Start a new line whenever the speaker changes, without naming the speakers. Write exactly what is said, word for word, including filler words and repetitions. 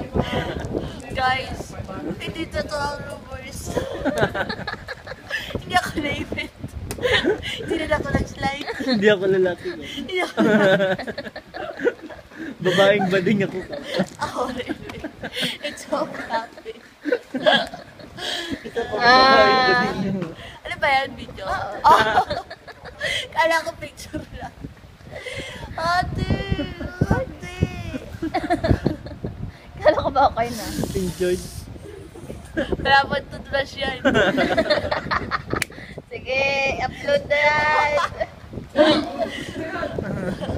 Guys, hindi totoo ang rumors. Hindi ako na-event. Hindi na ako nag-slide.
Hindi ako lalaki.
Hindi ako
Babaeng bading ako.
Ako rin. It's so happy.
Ito pa babaeng bading.
Ano ba yan, video? Oh. Kala ko picture lang. Ate! Ate!
Kala ko ba okay na?
King George.
Wala pa tutulash yan.
Sige, upload na yan.